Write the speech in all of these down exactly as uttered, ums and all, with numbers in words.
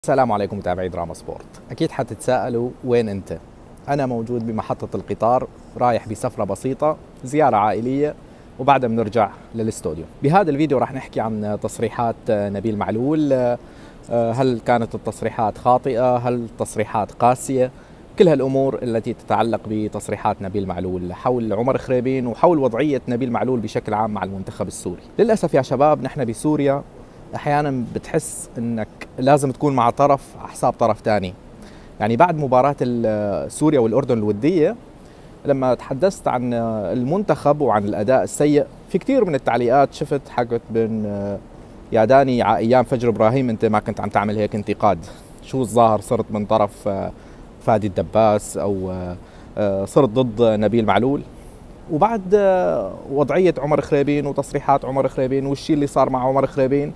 السلام عليكم متابعي دراما سبورت. أكيد حتتساءلوا وين أنت؟ أنا موجود بمحطة القطار رايح بسفرة بسيطة زيارة عائلية وبعدها بنرجع للاستوديو. بهذا الفيديو راح نحكي عن تصريحات نبيل معلول. هل كانت التصريحات خاطئة؟ هل التصريحات قاسية؟ كل هالأمور التي تتعلق بتصريحات نبيل معلول حول عمر خريبين وحول وضعية نبيل معلول بشكل عام مع المنتخب السوري. للأسف يا شباب نحن بسوريا احيانا بتحس انك لازم تكون مع طرف على حساب طرف ثاني. يعني بعد مباراة سوريا والاردن الودية لما تحدثت عن المنتخب وعن الاداء السيء، في كثير من التعليقات شفت حكت بين يا داني على ايام فجر ابراهيم انت ما كنت عم تعمل هيك انتقاد، شو الظاهر صرت من طرف فادي الدباس او صرت ضد نبيل معلول. وبعد وضعية عمر خريبين وتصريحات عمر خريبين والشيء اللي صار مع عمر خريبين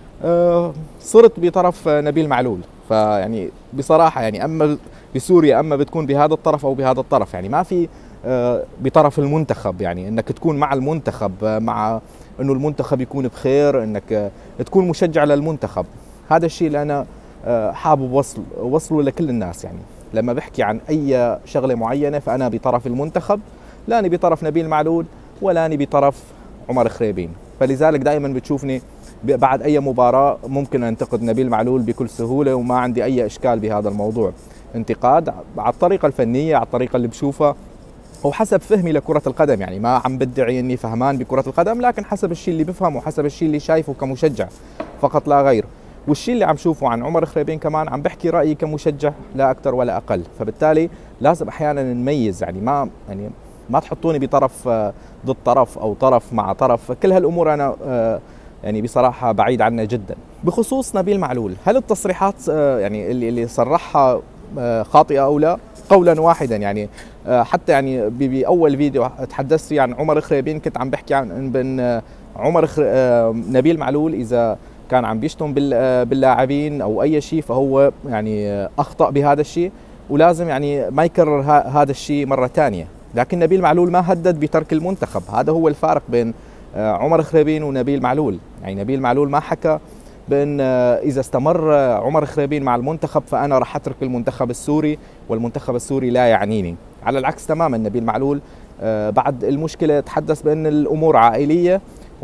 صرت بطرف نبيل معلول. فيعني بصراحة يعني أما بسوريا أما بتكون بهذا الطرف أو بهذا الطرف، يعني ما في بطرف المنتخب، يعني أنك تكون مع المنتخب، مع أنه المنتخب يكون بخير، أنك تكون مشجع للمنتخب. هذا الشيء اللي أنا حابب وصل وصله لكل الناس. يعني لما بحكي عن أي شغلة معينة فأنا بطرف المنتخب، لا أنا بطرف نبيل معلول ولا أنا بطرف عمر خريبين. فلذلك دائما بتشوفني بعد أي مباراة ممكن أنتقد نبيل معلول بكل سهولة وما عندي أي إشكال بهذا الموضوع. انتقاد على الطريقة الفنية، على الطريقة اللي بشوفها وحسب فهمي لكرة القدم. يعني ما عم بدعي إني فهمان بكرة القدم، لكن حسب الشيء اللي بفهمه وحسب الشيء اللي شايفه كمشجع فقط لا غير. والشيء اللي عم شوفه عن عمر خريبين كمان عم بحكي رأيي كمشجع لا أكثر ولا أقل. فبالتالي لازم أحيانا نميز، يعني ما يعني ما تحطوني بطرف ضد طرف او طرف مع طرف. كل هالامور انا يعني بصراحه بعيد عنها جدا. بخصوص نبيل معلول، هل التصريحات يعني اللي اللي صرحها خاطئه او لا؟ قولا واحدا. يعني حتى يعني باول فيديو تحدثت فيه عن عمر خريبين كنت عم بحكي عن بن عمر نبيل معلول اذا كان عم بيشتم باللاعبين او اي شيء فهو يعني اخطا بهذا الشيء ولازم يعني ما يكرر هذا الشيء مره ثانيه. لكن نبيل معلول ما هدد بترك المنتخب. هذا هو الفارق بين عمر خريبين ونبيل معلول. يعني نبيل معلول ما حكى بأن إذا استمر عمر خريبين مع المنتخب فأنا راح أترك المنتخب السوري والمنتخب السوري لا يعنيني. على العكس تماما، نبيل معلول بعد المشكلة تحدث بأن الأمور عائلية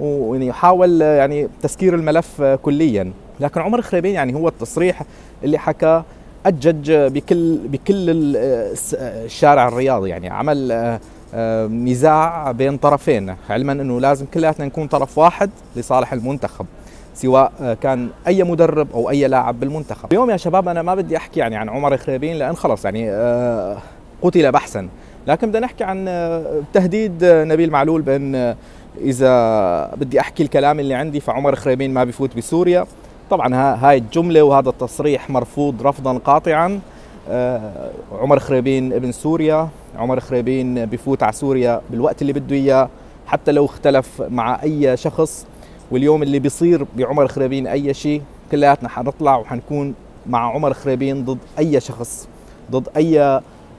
ويحاول يعني تسكير الملف كليا. لكن عمر خريبين يعني هو التصريح اللي حكى أجج بكل بكل الشارع الرياضي، يعني عمل نزاع بين طرفين، علما انه لازم كلياتنا نكون طرف واحد لصالح المنتخب سواء كان اي مدرب او اي لاعب بالمنتخب. اليوم يا شباب انا ما بدي احكي يعني عن عمر خريبين لان خلص يعني قتل بحثا، لكن بدنا نحكي عن تهديد نبيل معلول بان اذا بدي احكي الكلام اللي عندي فعمر خريبين ما بفوت بسوريا. طبعا هاي الجملة وهذا التصريح مرفوض رفضا قاطعا. آه عمر خريبين ابن سوريا، عمر خريبين بفوت على سوريا بالوقت اللي بده اياه حتى لو اختلف مع اي شخص. واليوم اللي بيصير بعمر خريبين اي شيء كلياتنا حنطلع وحنكون مع عمر خريبين ضد اي شخص، ضد اي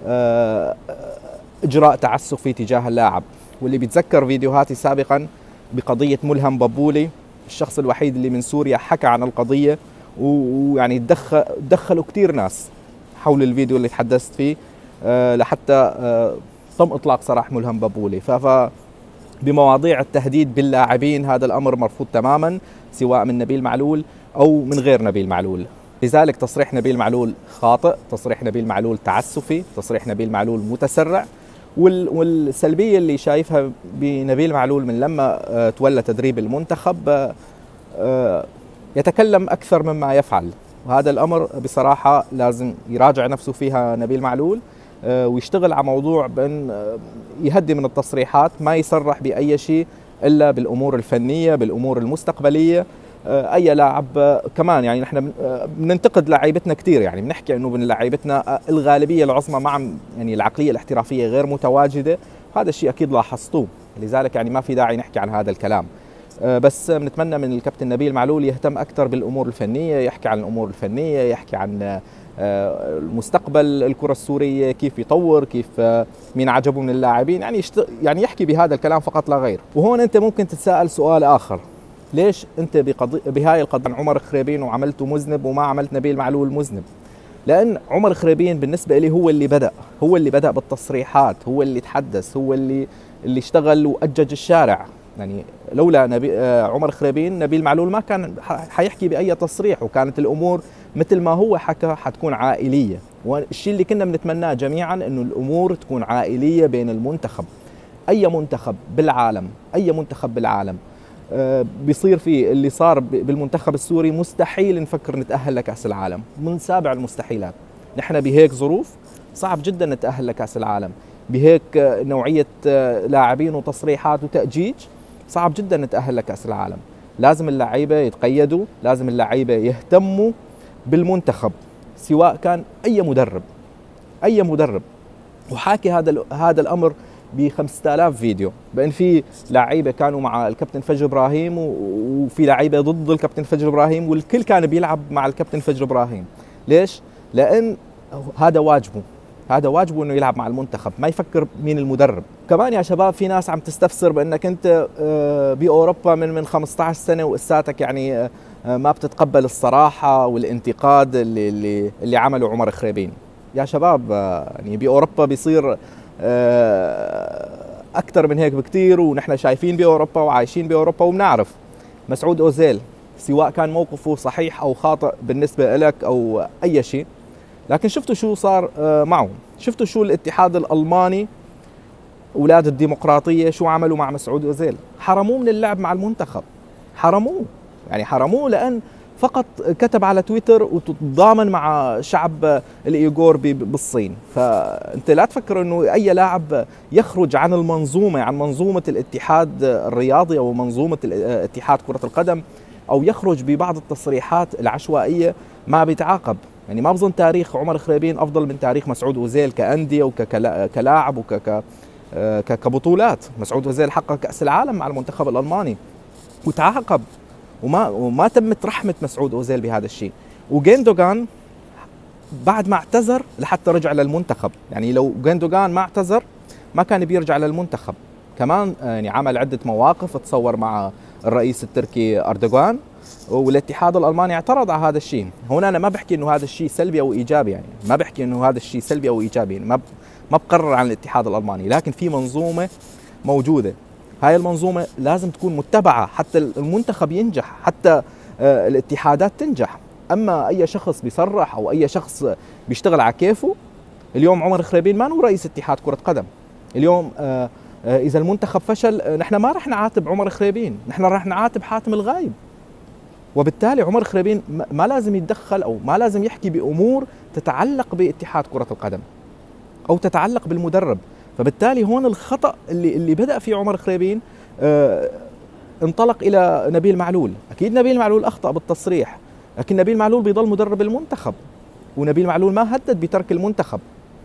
آه اجراء تعسفي تجاه اللاعب. واللي بيتذكر فيديوهاتي سابقا بقضية ملهم ببولي، الشخص الوحيد اللي من سوريا حكى عن القضية ويعني تدخل دخلوا كثير ناس حول الفيديو اللي تحدثت فيه أه لحتى أه تم إطلاق سراح ملهم ببولي. ف بمواضيع التهديد باللاعبين هذا الأمر مرفوض تماما سواء من نبيل معلول أو من غير نبيل معلول. لذلك تصريح نبيل معلول خاطئ، تصريح نبيل معلول تعسفي، تصريح نبيل معلول متسرع. والسلبية اللي شايفها بنبيل معلول من لما تولى تدريب المنتخب يتكلم أكثر مما يفعل، وهذا الأمر بصراحة لازم يراجع نفسه فيها نبيل معلول ويشتغل على موضوع بأن يهدي من التصريحات، ما يصرح بأي شيء إلا بالأمور الفنية بالأمور المستقبلية. اي لاعب كمان يعني نحن بننتقد لاعيبتنا كثير، يعني بنحكي انه من لاعيبتنا الغالبيه العظمى مع يعني العقليه الاحترافيه غير متواجده، هذا الشيء اكيد لاحظتوه. لذلك يعني ما في داعي نحكي عن هذا الكلام. بس بنتمنى من الكابتن نبيل معلول يهتم اكثر بالامور الفنيه، يحكي عن الامور الفنيه، يحكي عن المستقبل الكره السوريه كيف يطور، كيف مين عجبه من اللاعبين، يعني يعني يحكي بهذا الكلام فقط لا غير. وهون انت ممكن تتساءل سؤال اخر، ليش انت بقضي... بهاي القضيه عمر خريبين وعملته مذنب وما عملت نبيل معلول مذنب؟ لان عمر خريبين بالنسبه لي هو اللي بدا هو اللي بدا بالتصريحات، هو اللي تحدث، هو اللي اللي اشتغل واجج الشارع. يعني لولا نبي... عمر خريبين نبيل معلول ما كان حيحكي باي تصريح، وكانت الامور مثل ما هو حكى حتكون عائليه. والشيء اللي كنا بنتمناه جميعا انه الامور تكون عائليه بين المنتخب. اي منتخب بالعالم اي منتخب بالعالم بيصير فيه اللي صار بالمنتخب السوري مستحيل نفكر نتأهل لكأس العالم، من سابع المستحيلات. نحن بهيك ظروف صعب جدا نتأهل لكأس العالم، بهيك نوعية لاعبين وتصريحات وتأجيج صعب جدا نتأهل لكأس العالم. لازم اللعيبة يتقيدوا، لازم اللعيبة يهتموا بالمنتخب، سواء كان أي مدرب أي مدرب. وحاكي هذا هذا الأمر ب خمسة آلاف فيديو، بان في لعيبه كانوا مع الكابتن فجر ابراهيم وفي لعيبه ضد الكابتن فجر ابراهيم، والكل كان بيلعب مع الكابتن فجر ابراهيم. ليش؟ لان هذا واجبه، هذا واجبه انه يلعب مع المنتخب، ما يفكر مين المدرب. كمان يا شباب في ناس عم تستفسر بانك انت باوروبا من من خمسة عشر سنه واساتك يعني ما بتتقبل الصراحه والانتقاد اللي اللي اللي عمله عمر خريبين. يا شباب يعني باوروبا بيصير أكثر من هيك بكثير، ونحن شايفين بأوروبا وعايشين بأوروبا وبنعرف. مسعود أوزيل سواء كان موقفه صحيح أو خاطئ بالنسبة لك أو أي شيء، لكن شفتوا شو صار معه، شفتوا شو الاتحاد الألماني أولاد الديمقراطية شو عملوا مع مسعود أوزيل. حرموه من اللعب مع المنتخب، حرموه يعني حرموه لأن فقط كتب على تويتر وتتضامن مع شعب الإيغور بالصين. فأنت لا تفكر أنه أي لاعب يخرج عن المنظومة، عن منظومة الاتحاد الرياضي أو منظومة اتحاد كرة القدم، أو يخرج ببعض التصريحات العشوائية ما بيتعاقب. يعني ما بظن تاريخ عمر خريبين أفضل من تاريخ مسعود أوزيل كأندية وكلاعب وكبطولات. مسعود أوزيل حقق كأس العالم مع المنتخب الألماني وتعاقب، وما وما تمت رحمة مسعود أوزيل بهذا الشيء. وجيندوغان بعد ما اعتذر لحتى رجع للمنتخب، يعني لو جيندوغان ما اعتذر ما كان بيرجع للمنتخب. كمان يعني عمل عدة مواقف، تصور مع الرئيس التركي أردوغان، والاتحاد الألماني اعترض على هذا الشيء. هنا أنا ما بحكي إنه هذا الشيء سلبي أو إيجابي، يعني ما بحكي إنه هذا الشيء سلبي أو إيجابي، يعني ما ما بقرر عن الاتحاد الألماني، لكن في منظومة موجودة. هاي المنظومة لازم تكون متبعة حتى المنتخب ينجح، حتى الاتحادات تنجح. أما أي شخص بيصرح أو أي شخص بيشتغل على كيفه. اليوم عمر خريبين ما هو رئيس اتحاد كرة قدم. اليوم إذا المنتخب فشل نحن ما رح نعاتب عمر خريبين، نحن رح نعاتب حاتم الغايب. وبالتالي عمر خريبين ما لازم يتدخل أو ما لازم يحكي بأمور تتعلق باتحاد كرة القدم أو تتعلق بالمدرب. فبالتالي هون الخطأ اللي اللي بدأ فيه عمر خريبين آه انطلق إلى نبيل معلول. أكيد نبيل معلول أخطأ بالتصريح، لكن نبيل معلول بيضل مدرب المنتخب، ونبيل معلول ما هدد بترك المنتخب.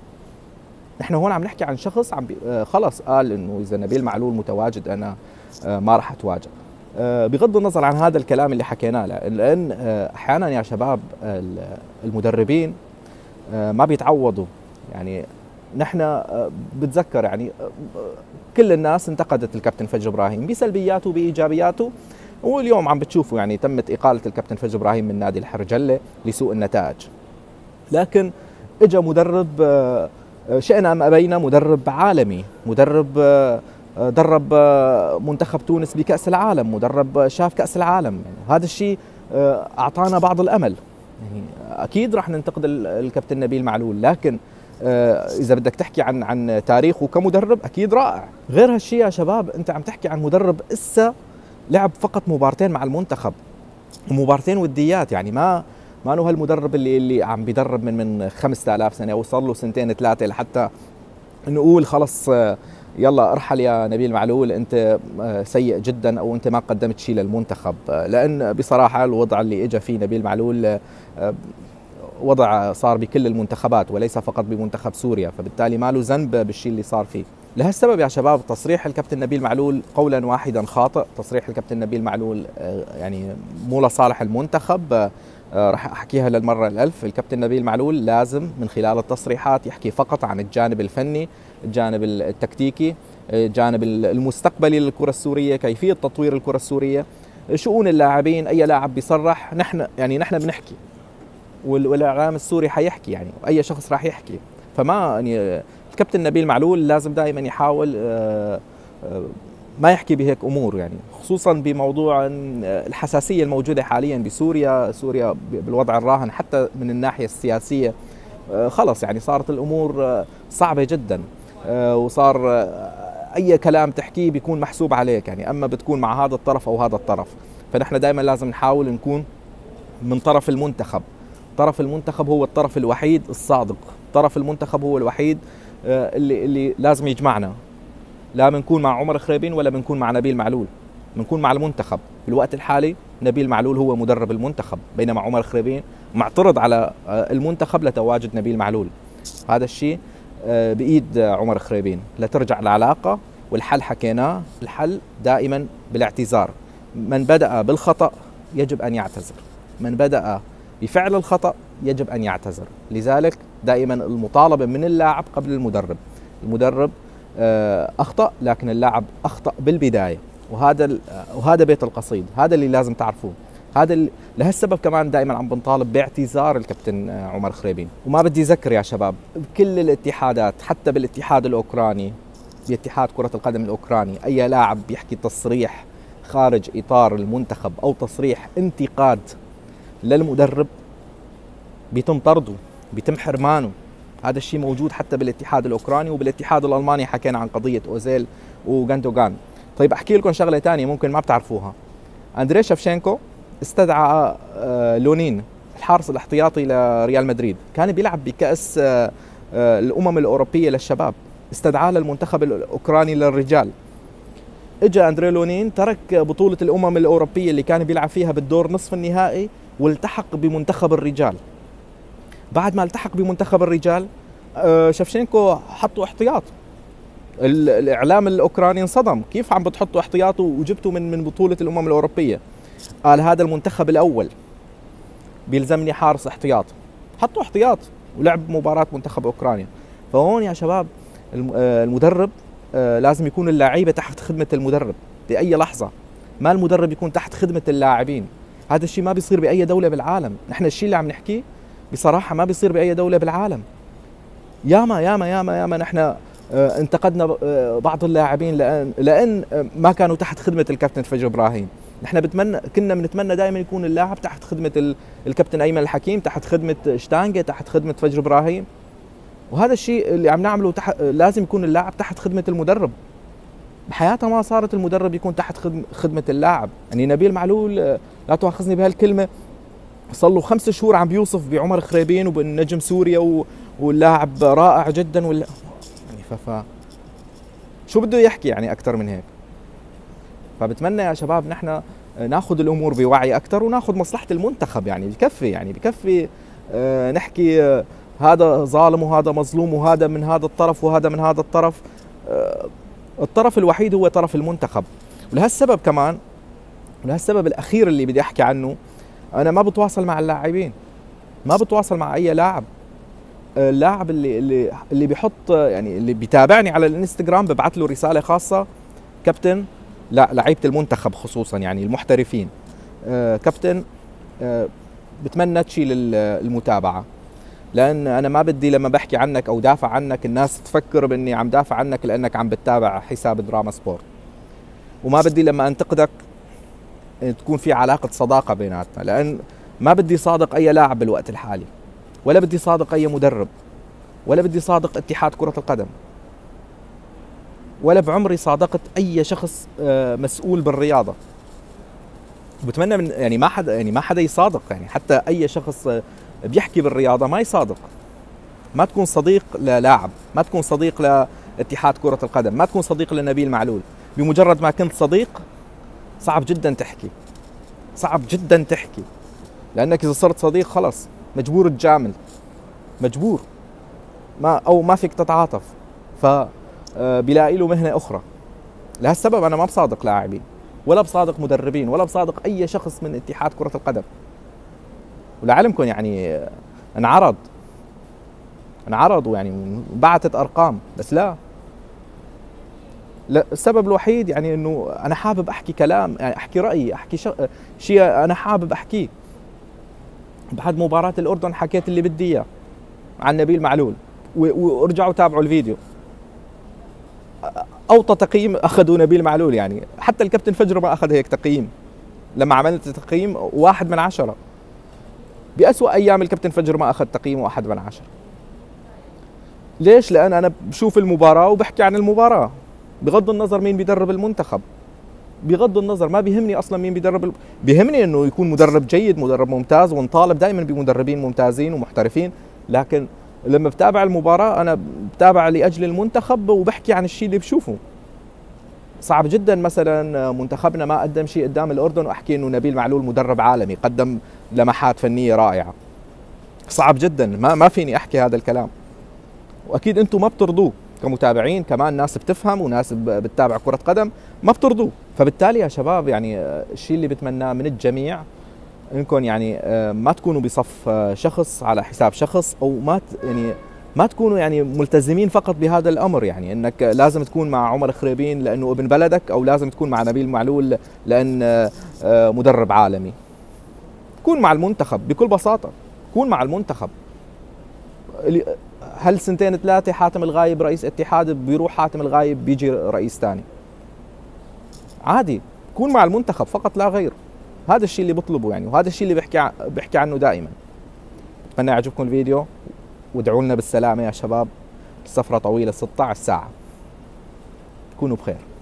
نحن هون عم نحكي عن شخص عم آه خلص قال إنه إذا نبيل معلول متواجد أنا آه ما راح أتواجد. آه بغض النظر عن هذا الكلام اللي حكيناه، لأن آه أحيانا يا شباب المدربين آه ما بيتعوضوا. يعني نحن بتذكر يعني كل الناس انتقدت الكابتن فجر ابراهيم بسلبياته وبايجابياته، واليوم عم بتشوفوا يعني تمت اقاله الكابتن فجر ابراهيم من نادي الحرجله لسوء النتائج. لكن اجى مدرب شئنا ام ابينا، مدرب عالمي، مدرب درب منتخب تونس بكاس العالم، مدرب شاف كاس العالم. يعني هذا الشيء اعطانا بعض الامل. يعني اكيد راح ننتقد الكابتن نبيل معلول، لكن إذا بدك تحكي عن عن تاريخه كمدرب أكيد رائع. غير هالشيء يا شباب أنت عم تحكي عن مدرب إسا لعب فقط مبارتين مع المنتخب، ومبارتين وديات. يعني ما ما انه هالمدرب اللي اللي عم بيدرب من من خمسة آلاف سنة وصار له سنتين ثلاثة لحتى نقول خلص يلا ارحل يا نبيل معلول أنت سيء جدا أو أنت ما قدمت شيء للمنتخب. لأن بصراحة الوضع اللي إجا فيه نبيل معلول وضع صار بكل المنتخبات وليس فقط بمنتخب سوريا، فبالتالي ما له ذنب بالشيء اللي صار فيه. لهالسبب يا شباب تصريح الكابتن نبيل معلول قولا واحدا خاطئ. تصريح الكابتن نبيل معلول يعني مو لصالح المنتخب. راح احكيها للمره الالف. الكابتن نبيل معلول لازم من خلال التصريحات يحكي فقط عن الجانب الفني، الجانب التكتيكي، الجانب المستقبلي للكره السوريه، كيفيه تطوير الكره السوريه. شؤون اللاعبين، اي لاعب بيصرح نحن يعني نحن بنحكي، والاعلام السوري حيحكي يعني، واي شخص راح يحكي. فما يعني الكابتن نبيل معلول لازم دائما يحاول ما يحكي بهيك امور يعني، خصوصا بموضوع الحساسيه الموجوده حاليا بسوريا. سوريا بالوضع الراهن حتى من الناحيه السياسيه خلص يعني صارت الامور صعبه جدا، وصار اي كلام تحكيه بيكون محسوب عليك يعني، اما بتكون مع هذا الطرف او هذا الطرف. فنحن دائما لازم نحاول نكون من طرف المنتخب. طرف المنتخب هو الطرف الوحيد الصادق، طرف المنتخب هو الوحيد اللي اللي لازم يجمعنا. لا بنكون مع عمر خريبين ولا بنكون مع نبيل معلول، بنكون مع المنتخب. بالوقت الحالي نبيل معلول هو مدرب المنتخب، بينما عمر خريبين معترض على المنتخب لتواجد نبيل معلول. هذا الشيء بإيد عمر خريبين لترجع العلاقة، والحل حكيناه. الحل دائما بالاعتذار. من بدأ بالخطأ يجب أن يعتذر، من بدأ بفعل الخطأ يجب أن يعتذر. لذلك دائما المطالبة من اللاعب قبل المدرب. المدرب أخطأ لكن اللاعب أخطأ بالبداية، وهذا وهذا بيت القصيد، هذا اللي لازم تعرفوه. هذا لهالسبب كمان دائما عم بنطالب باعتذار الكابتن عمر خريبين. وما بدي أذكر يا شباب بكل الاتحادات، حتى بالاتحاد الأوكراني، باتحاد كرة القدم الأوكراني، أي لاعب بيحكي تصريح خارج إطار المنتخب أو تصريح انتقاد للمدرب بيتم طرده، بيتم حرمانه. هذا الشيء موجود حتى بالاتحاد الأوكراني، وبالاتحاد الألماني حكينا عن قضية أوزيل وغاندوغان. طيب أحكي لكم شغلة تانية ممكن ما بتعرفوها. أندري شفشينكو استدعى لونين الحارس الاحتياطي لريال مدريد، كان بيلعب بكأس الأمم الأوروبية للشباب، استدعاه للمنتخب الأوكراني للرجال. اجى أندري لونين ترك بطولة الأمم الأوروبية اللي كان بيلعب فيها بالدور نصف النهائي والتحق بمنتخب الرجال. بعد ما التحق بمنتخب الرجال شفشينكو حطوا احتياط. الإعلام الأوكراني انصدم، كيف عم بتحطوا احتياط وجبتوا من من بطولة الأمم الأوروبية؟ قال هذا المنتخب الأول بيلزمني حارس احتياط. حطوا احتياط ولعب مباراة منتخب أوكرانيا. فهون يا شباب المدرب لازم يكون اللعيبة تحت خدمة المدرب بأي لحظة، ما المدرب يكون تحت خدمة اللاعبين. هذا الشيء ما بيصير بأي دولة بالعالم. نحن الشيء اللي عم نحكيه بصراحة ما بيصير بأي دولة بالعالم. ياما ياما ياما ياما نحن انتقدنا بعض اللاعبين لأن لأن ما كانوا تحت خدمة الكابتن فجر إبراهيم. نحن بتمنى كنا بنتمنى دائما يكون اللاعب تحت خدمة الكابتن أيمن الحكيم، تحت خدمة شتانجة، تحت خدمة فجر إبراهيم. وهذا الشيء اللي عم نعمله تحت، لازم يكون اللاعب تحت خدمة المدرب. بحياتها ما صارت المدرب يكون تحت خدمة اللاعب. يعني نبيل معلول لا تؤاخذني بهالكلمة، صار له خمس شهور عم بيوصف بعمر خريبين وبالنجم سوريا واللاعب رائع جدا ولا يعني ف شو بده يحكي يعني أكثر من هيك؟ فبتمنى يا شباب نحن ناخذ الأمور بوعي أكثر وناخذ مصلحة المنتخب. يعني بكفي يعني بكفي آه نحكي آه هذا ظالم وهذا مظلوم وهذا من هذا الطرف وهذا من هذا الطرف. آه الطرف الوحيد هو طرف المنتخب. ولهالسبب كمان، ولهالسبب الأخير اللي بدي أحكي عنه، أنا ما بتواصل مع اللاعبين، ما بتواصل مع أي لاعب. اللاعب اللي اللي اللي بيحط يعني اللي بيتابعني على الانستغرام ببعث له رسالة خاصة، كابتن، لا لعيبة المنتخب خصوصا يعني المحترفين، آه كابتن آه بتمنى تشيل المتابعة، لأن أنا ما بدي لما بحكي عنك أو دافع عنك الناس تفكر بإني عم دافع عنك لأنك عم بتتابع حساب دراما سبورت، وما بدي لما أنتقدك تكون في علاقة صداقة بيناتنا، لأن ما بدي صادق أي لاعب بالوقت الحالي، ولا بدي صادق أي مدرب، ولا بدي صادق اتحاد كرة القدم، ولا بعمري صادقت أي شخص مسؤول بالرياضة. بتمنى من يعني ما حدا يعني ما حدا يصادق، يعني حتى أي شخص بيحكي بالرياضة ما يصادق. ما تكون صديق للاعب، ما تكون صديق لاتحاد كرة القدم، ما تكون صديق لنبيل معلول. بمجرد ما كنت صديق صعب جدا تحكي، صعب جدا تحكي، لأنك إذا صرت صديق خلص مجبور تجامل، مجبور ما أو ما فيك تتعاطف، فبيلاقي له مهنة أخرى. لهالسبب أنا ما بصادق لاعبين ولا بصادق مدربين ولا بصادق أي شخص من اتحاد كرة القدم. ولعلمكم يعني انعرض انعرضوا يعني بعثت أرقام، بس لا لا، السبب الوحيد يعني انه انا حابب احكي كلام، يعني احكي رايي، احكي شيء شي انا حابب احكيه. بعد مباراه الاردن حكيت اللي بدي اياه عن نبيل معلول، وارجعوا تابعوا الفيديو. اوطى تقييم اخذوا نبيل معلول، يعني حتى الكابتن فجر ما اخذ هيك تقييم. لما عملت تقييم واحد من عشرة، بأسوأ ايام الكابتن فجر ما اخذ تقييم واحد من عشرة. ليش؟ لان انا بشوف المباراه وبحكي عن المباراه بغض النظر مين بيدرب المنتخب. بغض النظر ما بيهمني اصلا مين بيدرب ال... بيهمني انه يكون مدرب جيد، مدرب ممتاز، ونطالب دائما بمدربين ممتازين ومحترفين، لكن لما بتابع المباراه انا بتابع لاجل المنتخب وبحكي عن الشيء اللي بشوفه. صعب جدا مثلا منتخبنا ما قدم شيء قدام الاردن واحكي انه نبيل معلول مدرب عالمي قدم لمحات فنيه رائعه. صعب جدا، ما ما فيني احكي هذا الكلام. واكيد انتم ما بترضوه كمتابعين، كمان ناس بتفهم وناس بتتابع كرة قدم ما بترضوه. فبالتالي يا شباب يعني الشيء اللي بتمناه من الجميع انكم يعني ما تكونوا بصف شخص على حساب شخص، او ما يعني ما تكونوا يعني ملتزمين فقط بهذا الامر، يعني انك لازم تكون مع عمر خريبين لانه ابن بلدك، او لازم تكون مع نبيل معلول لان مدرب عالمي. كون مع المنتخب بكل بساطة، كون مع المنتخب. هل سنتين ثلاثة حاتم الغايب رئيس اتحاد، بيروح حاتم الغايب بيجي رئيس ثاني عادي. كون مع المنتخب فقط لا غير. هذا الشيء اللي بطلبه يعني، وهذا الشيء اللي بحكي بحكي عنه دائما. اتمنى يعجبكم الفيديو، وادعوا لنا بالسلامة يا شباب. السفرة طويلة ستة عشر ساعة. كونوا بخير.